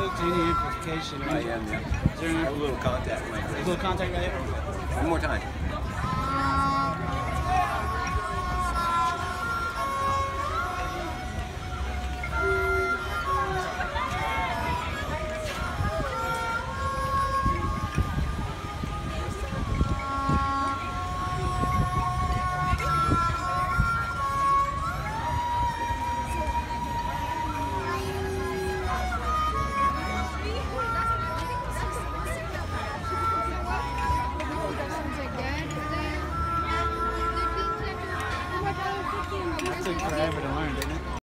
any amplification? I am, yeah. Is there I have a little contact in my a face. little contact right here? One more time. It took forever to learn it.